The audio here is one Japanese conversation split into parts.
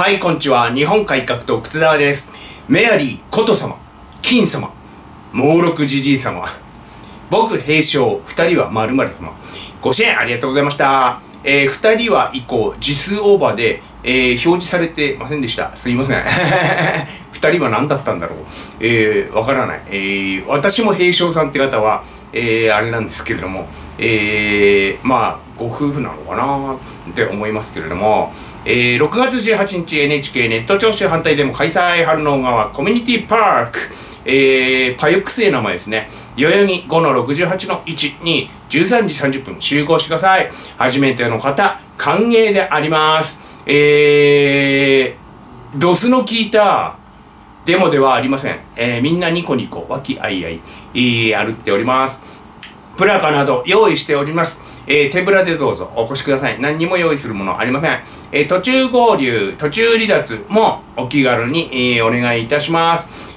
はい、こんにちは。日本改革党靴沢です。メアリー、こと様、金様、猛録じじい様、僕、平将、二人は〇〇様。ご支援ありがとうございました。二人は以降、字数オーバーで、表示されてませんでした。すいません。二人は何だったんだろう。わからない。私も平将さんって方は、あれなんですけれども、まあ、ご夫婦なのかなって思いますけれども、6月18日 NHK ネット聴取反対デモ開催、春能川コミュニティパーク、パヨクセー名前ですね。代々木 5-68-1 に13時30分集合してください。初めての方、歓迎であります。ドスの効いたデモではありません。みんなニコニコ、和気あいあい、歩っております。プラカなど用意しております。手ぶらでどうぞお越しください。何にも用意するものありません。途中合流、途中離脱もお気軽に、お願いいたします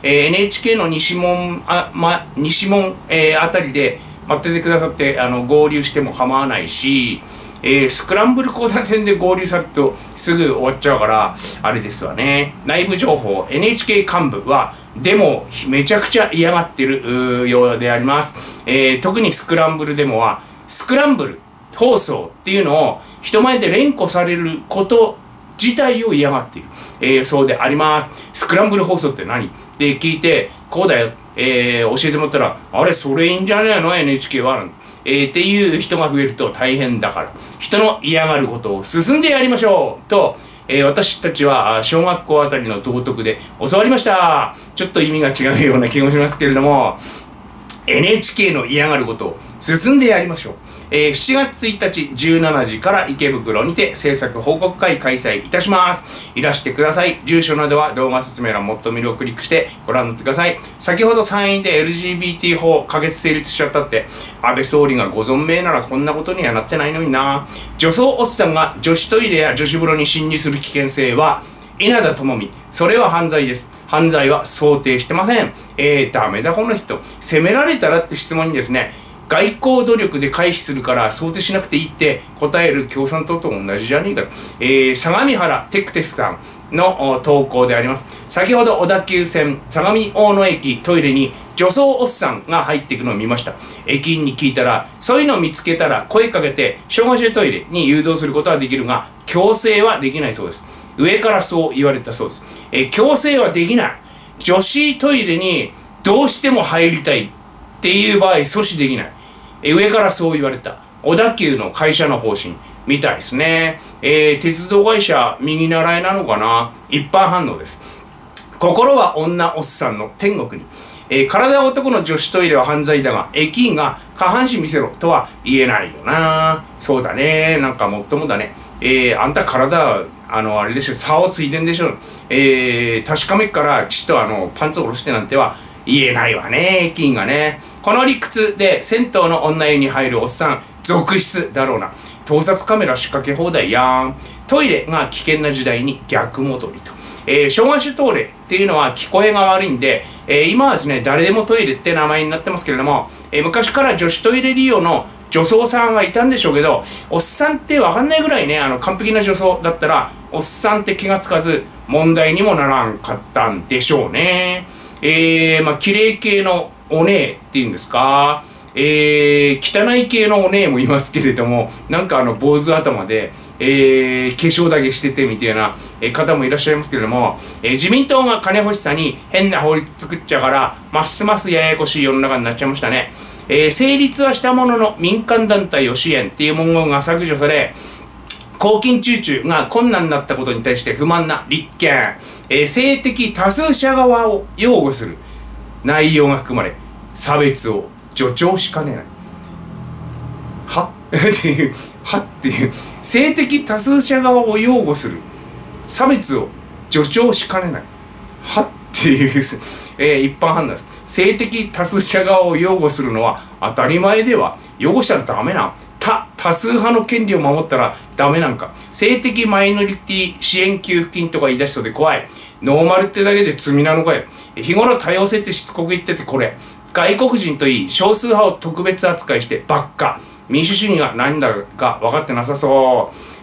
。NHK の西門あたりで待っててくださって、合流しても構わないし、スクランブル交差点で合流されるとすぐ終わっちゃうから、あれですわね。内部情報、NHK 幹部は、デモめちゃくちゃ嫌がってるようであります。特にスクランブルデモは、スクランブル放送っていうのを人前で連呼されること自体を嫌がっている。そうであります。スクランブル放送って何って聞いて、こうだよ、教えてもらったら、あれ、それいいんじゃねえの NHK は。っていう人が増えると大変だから、人の嫌がることを進んでやりましょうと、私たちは小学校あたりの道徳で教わりました。ちょっと意味が違うような気がしますけれども、NHK の嫌がることを進んでやりましょう。7月1日17時から池袋にて制作報告会開催いたします。いらしてください。住所などは動画説明欄もっと見るをクリックしてご覧になってください。先ほど参院で LGBT 法可決成立しちゃったって、安倍総理がご存命ならこんなことにはなってないのにな。女装おっさんが女子トイレや女子風呂に侵入する危険性は稲田朋美、それは犯罪です。犯罪は想定してません。ダメだこの人。責められたらって質問にですね、外交努力で回避するから想定しなくていいって答える共産党と同じじゃねえか。相模原テクテスさんの投稿であります。先ほど小田急線相模大野駅トイレに女装おっさんが入っていくのを見ました。駅員に聞いたら、そういうのを見つけたら声かけて小学生トイレに誘導することはできるが、強制はできないそうです。上からそう言われたそうです。強制はできない。女子トイレにどうしても入りたいっていう場合阻止できない。上からそう言われた。小田急の会社の方針みたいですね。鉄道会社右習いなのかな。一般反応です。心は女おっさんの天国に。体は男の女子トイレは犯罪だが、駅員が下半身見せろとは言えないよな。そうだね。なんかもっともだね。あんた体、あれでしょ、差をついてんでしょ。確かめっからちっとパンツ下ろしてなんては言えないわね、駅員がね。この理屈で銭湯の女湯に入るおっさん続出だろうな。盗撮カメラ仕掛け放題やん。トイレが危険な時代に逆戻りと。小学生トイレっていうのは聞こえが悪いんで、今はですね、誰でもトイレって名前になってますけれども、昔から女子トイレ利用の女装さんがいたんでしょうけど、おっさんってわかんないぐらいね、完璧な女装だったら、おっさんって気がつかず、問題にもならんかったんでしょうね。綺麗系のお姉っていうんですか、汚い系のお姉もいますけれども、なんか坊主頭で、化粧だけしててみたいな方もいらっしゃいますけれども、自民党が金欲しさに変な法律作っちゃから、ますますややこしい世の中になっちゃいましたね。成立はしたものの民間団体を支援っていう文言が削除され、公金集中が困難になったことに対して不満な立憲、性的多数者側を擁護する内容が含まれ、差別を助長しかねない。はっていう、はっていう、性的多数者側を擁護する差別を助長しかねない。はっていう、一般判断です。性的多数者側を擁護するのは当たり前では、擁護したらダメな。多数派の権利を守ったらダメなんか。性的マイノリティ支援給付金とか言い出しそうで怖い。ノーマルってだけで罪なのかよ。日頃多様性ってしつこく言っててこれ。外国人といい少数派を特別扱いしてばっか。民主主義が何だか分かってなさそう。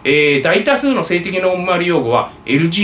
大多数の性的ノーマル用語は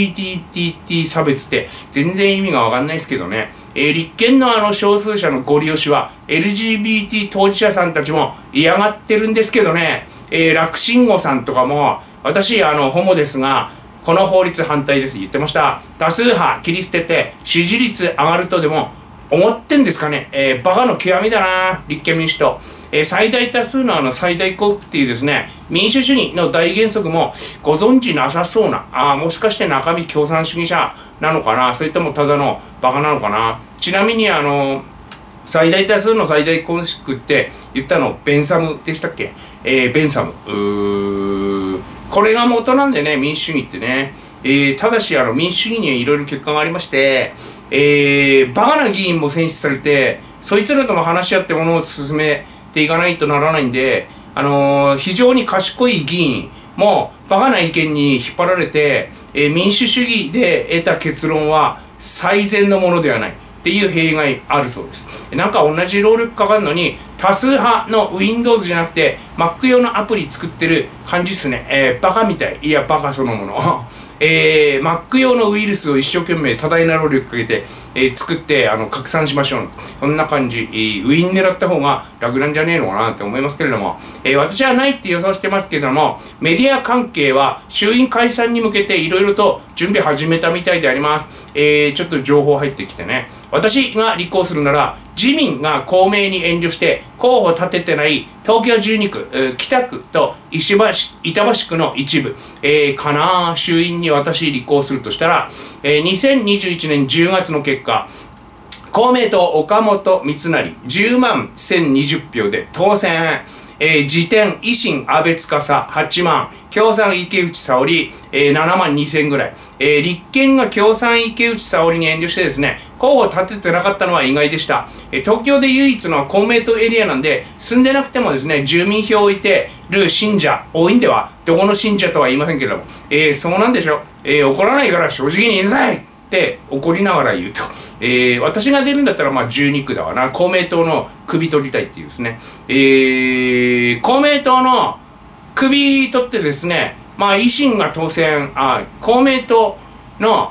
LGBT 差別って全然意味がわかんないですけどね。立憲の少数者のご利用しは LGBT 当事者さんたちも嫌がってるんですけどね。楽慎吾さんとかも、私ホモですが、この法律反対です言ってました。多数派切り捨てて支持率上がるとでも思ってんですかね。バカの極みだな、立憲民主党。最大多数の最大幸福っていうですね、民主主義の大原則もご存知なさそうな、もしかして中身共産主義者なのかな、それともただのバカなのかな。ちなみに最大多数の最大公約って言ったの、ベンサムでしたっけ？ベンサム。これが元なんでね、民主主義ってね。ただし民主主義にはいろいろ欠陥がありまして、バカな議員も選出されて、そいつらとも話し合って物を進めていかないとならないんで、非常に賢い議員もバカな意見に引っ張られて、民主主義で得た結論は最善のものではないっていう弊害あるそうです。なんか同じ労力かかるのに、多数派の Windows じゃなくて Mac 用のアプリ作ってる感じっすね。バカみたい。いや、バカそのもの。Mac 用のウイルスを一生懸命多大な労力かけて、作って拡散しましょう。そんな感じ。ウィン狙った方が楽なんじゃねえのかなって思いますけれども、私はないって予想してますけれども、メディア関係は衆院解散に向けていろいろと準備始めたみたいであります。ちょっと情報入ってきてね。私が立候補するなら、自民が公明に遠慮して候補立ててない東京12区、北区と板橋区の一部、かな衆院に私立候補するとしたら、2021年10月の結果、公明党岡本三成10万1020票で当選。自転維新安倍司8万、共産池内沙織、7万2000ぐらい、立憲が共産池内沙織に遠慮してですね、候補立ててなかったのは意外でした。東京で唯一の公明党エリアなんで、住んでなくてもですね、住民票を置いてる信者多いんでは、どこの信者とは言いませんけれども、そうなんでしょ。怒らないから正直に言いなさいって怒りながら言うと。私が出るんだったら12区だわな。公明党の首取りたいっていうですね。公明党の首取ってですね、維新が当選、公明党の、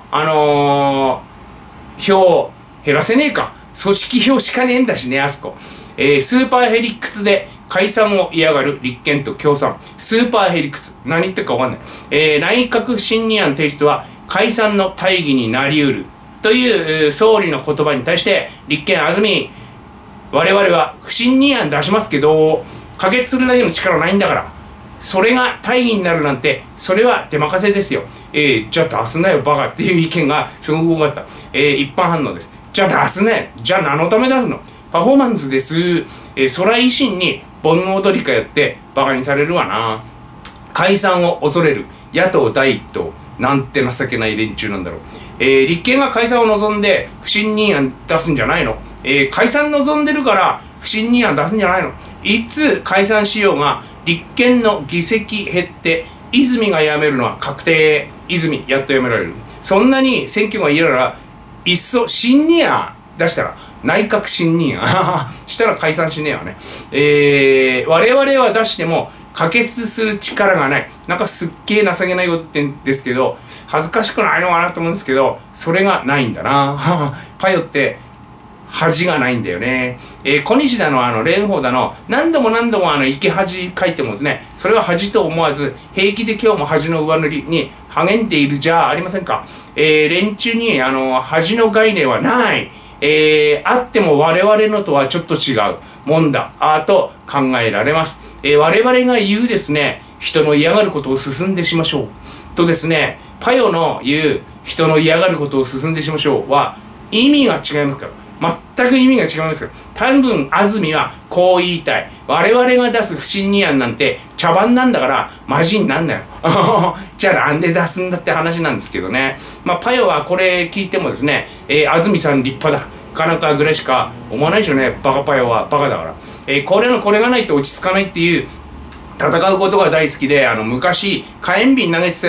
票を減らせねえか。組織票しかねえんだしね、あそこ。スーパーヘリクツで解散を嫌がる立憲と共産。スーパーヘリクツ。何言ってるかわかんない。内閣不信任案提出は解散の大義になり得る。という総理の言葉に対して立憲安住、我々は不信任案出しますけど可決するだけの力ないんだから、それが大義になるなんてそれは手任せですよ。じゃあ出すなよバカっていう意見がすごく多かった。一般反応です。じゃあ出すね。じゃあ何のため出すの？パフォーマンスです。そら維新に盆の踊りかやってバカにされるわな。解散を恐れる野党第一党、なんて情けない連中なんだろう。立憲が解散を望んで不信任案出すんじゃないの？解散望んでるから不信任案出すんじゃないの？いつ解散しようが立憲の議席減って泉が辞めるのは確定。泉やっと辞められる。そんなに選挙が嫌ならいっそ信任案出したら、内閣信任案したら解散しねえわね。我々は出しても可決する力がない。なんかすっげえ情けないことって言うんですけど、恥ずかしくないのかなと思うんですけど、それがないんだな。パヨって恥がないんだよね。小西だの蓮舫だの何度も生き恥書いてもですね、それは恥と思わず平気で今日も恥の上塗りに励んでいるじゃありませんか。連中に恥の概念はない。あっても我々のとはちょっと違うもんだと考えられます。我々が言うですね、人の嫌がることを進んでしましょうとですね、パヨの言う人の嫌がることを進んでしましょうは意味が違いますから。全く意味が違いますから。多分安住はこう言いたい。我々が出す不信任案なんて茶番なんだからマジになんなよ。じゃあなんで出すんだって話なんですけどね。パヨはこれ聞いてもですね、安住さん立派だかなんかぐらいしか思わないでしょうね。バカパヨはバカだから。これがないと落ち着かないっていう戦うことが大好きで、昔火炎瓶投げてたような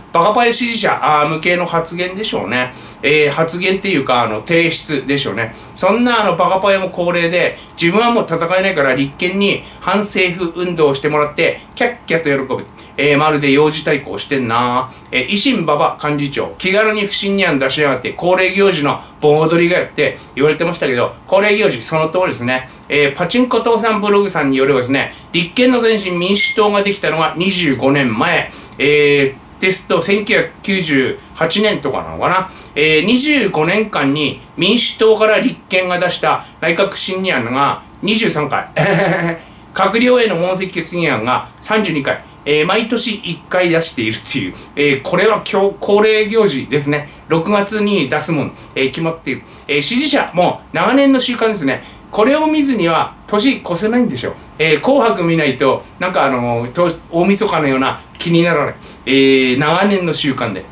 バカパイ支持者向けの発言でしょうね。発言っていうか、提出でしょうね。そんなバカパイも高齢で、自分はもう戦えないから立憲に反政府運動をしてもらって、キャッキャと喜ぶ。まるで幼児対抗してんな。維新馬場幹事長、気軽に不信任案出しやがって、恒例行事の盆踊りがやって言われてましたけど、恒例行事、その通りですね。パチンコ父さんブログさんによればですね、立憲の前身民主党ができたのが25年前、ですと1998年とかなのかな。25年間に民主党から立憲が出した内閣不信任案が23回。閣僚への問責決議案が32回。毎年1回出しているっていう、これは恒例行事ですね。6月に出すもん、決まっている。支持者も長年の習慣ですね。これを見ずには年越せないんでしょう。紅白見ないと、なんか大晦日のような気にならない。長年の習慣で。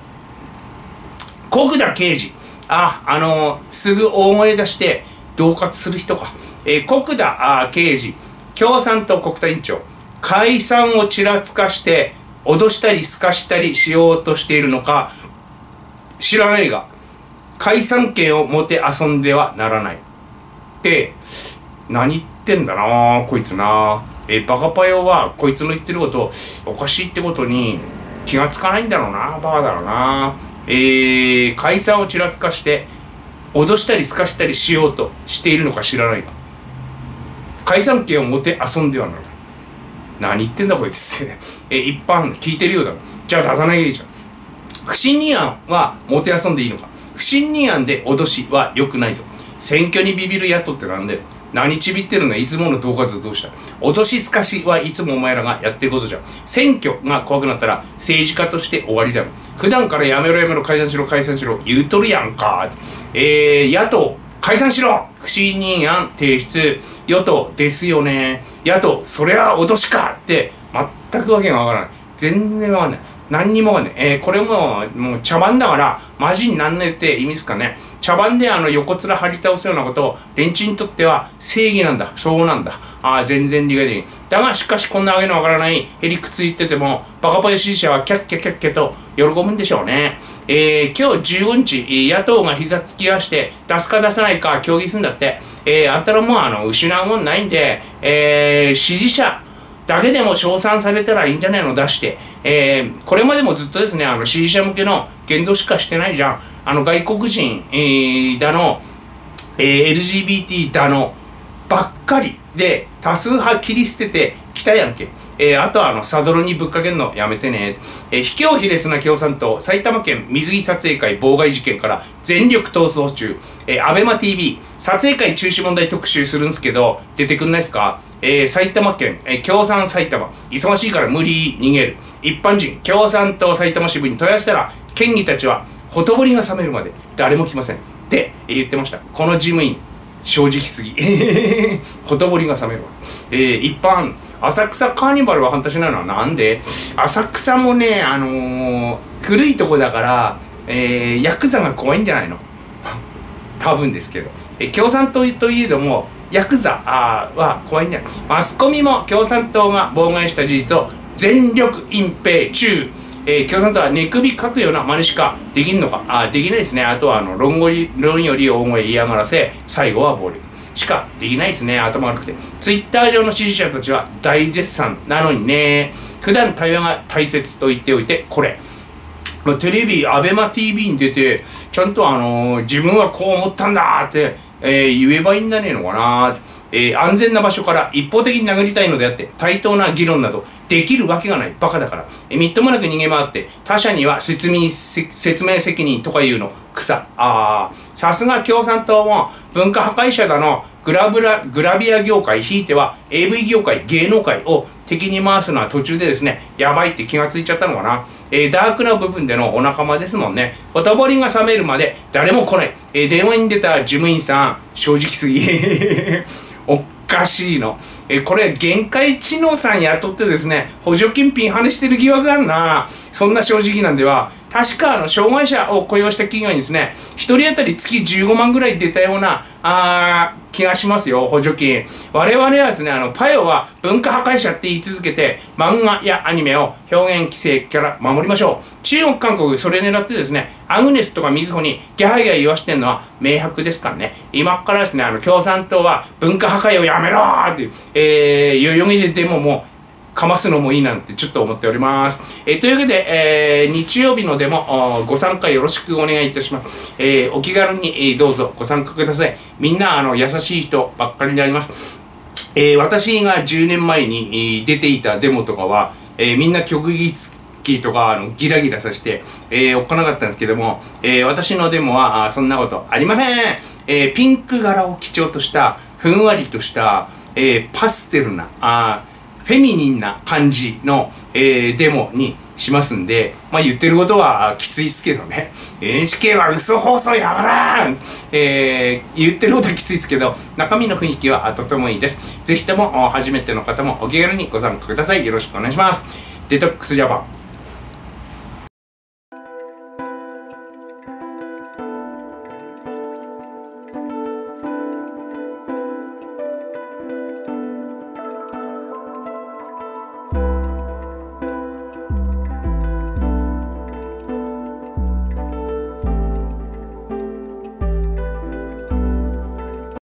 国田刑事。すぐ大声出して恫喝する人か。国田刑事、共産党国対委員長。解散をちらつかして脅したりすかしたりしようとしているのか知らないが、解散権をもて遊んではならないって何言ってんだなこいつな。バカパヨはこいつの言ってることおかしいってことに気がつかないんだろうな。バカだろうな。解散をちらつかして脅したりすかしたりしようとしているのか知らないが、解散権をもて遊んではならない。何言ってんだこいつって一般聞いてるようだ。じゃあ出さなきゃいいじゃん。不信任案はもて遊んでいいのか。不信任案で脅しは良くないぞ。選挙にビビる野党ってなんだよ。何ちびってるの。いつもの恫喝どうした。脅しすかしはいつもお前らがやってることじゃん。選挙が怖くなったら政治家として終わりだろ。普段からやめろやめろ解散しろ解散しろ言うとるやんか。野党解散しろ。不信任案提出。与党ですよね。野党それは脅しかって全くわけがわからない。全然わかんない。何にもわかんない。これもう茶番だからマジになんねえって意味ですかね。茶番で横面張り倒すようなことを連中にとっては正義なんだ。そうなんだ。全然理解できない。だがしかしこんなわけのわからないへりくつ言っててもバカパイ支持者はキャッキャキャッキャと喜ぶんでしょうね。今日15日野党が膝つき合わして出すか出さないか協議するんだって。あんたらも失うもんないんで、支持者だけでも称賛されたらいいんじゃないの出して。これまでもずっとですね、支持者向けの言動しかしてないじゃん。外国人、だの、LGBT だのばっかりで多数派切り捨ててきたやんけ。あとはサドルにぶっかけるのやめてね。卑怯卑劣な共産党、埼玉県水着撮影会妨害事件から全力逃走中。アベマ TV、撮影会中止問題特集するんすけど、出てくんないっすか？埼玉県、共産埼玉、忙しいから無理逃げる。一般人、共産党埼玉支部に問い合わせたら、県議たちは、ほとぼりが冷めるまで誰も来ません。って言ってました。この事務員、正直すぎ。ほとぼりが冷めるわ。一般、浅草カーニバルは反対しないのはなんで？浅草もね、古いとこだから、ヤクザが怖いんじゃないの？多分ですけど。共産党といえども、ヤクザは怖いんじゃない？マスコミも共産党が妨害した事実を全力隠蔽中。共産党は寝首かくような真似しかできんのか。できないですね。あとは論より大声言いやがらせ、最後は暴力しかできないですね。頭悪くて。ツイッター上の支持者たちは大絶賛なのにね。普段対話が大切と言っておいて、これ。テレビ、アベマ TV に出て、ちゃんと自分はこう思ったんだって、言えばいいんじゃねえのかなって。安全な場所から一方的に殴りたいのであって、対等な議論などできるわけがない。バカだから。みっともなく逃げ回って、他者には説明責任とか言うの。草。さすが共産党も文化破壊者だの、グラビア業界、ひいては AV 業界、芸能界を敵に回すのは途中でですね、やばいって気がついちゃったのかな。ダークな部分でのお仲間ですもんね。ほとぼりが冷めるまで誰も来ない。電話に出た事務員さん、正直すぎ。おかしいの。これ、限界知能さん雇ってですね、補助金ピンハネしてる疑惑あるな。そんな正直なんでは、 確か障害者を雇用した企業にですね、1人当たり月15万ぐらい出たような、気がしますよ、補助金。我々はですね、パヨは文化破壊者って言い続けて、漫画やアニメを表現規制から守りましょう。中国、韓国、それ狙ってですね、アグネスとかみずほにギャハギャ言わしてるのは明白ですからね。今からですね、共産党は文化破壊をやめろーっていう、代々木でデモもかますのもいいなんてちょっと思っております。というわけで、日曜日のデモご参加よろしくお願いいたします。お気軽に、どうぞご参加ください。みんな優しい人ばっかりになります。私が10年前に出ていたデモとかは、みんな曲技とかギラギラさせて、おっかなかったんですけども、私のデモはそんなことありません。ピンク柄を基調としたふんわりとした、パステルなフェミニンな感じの、デモにしますんで、言ってることはきついっすけどね。NHK は嘘放送やめらん、言ってることはきついっすけど、中身の雰囲気はとてもいいです。ぜひとも初めての方もお気軽にご参加ください。よろしくお願いします。デトックスジャパン。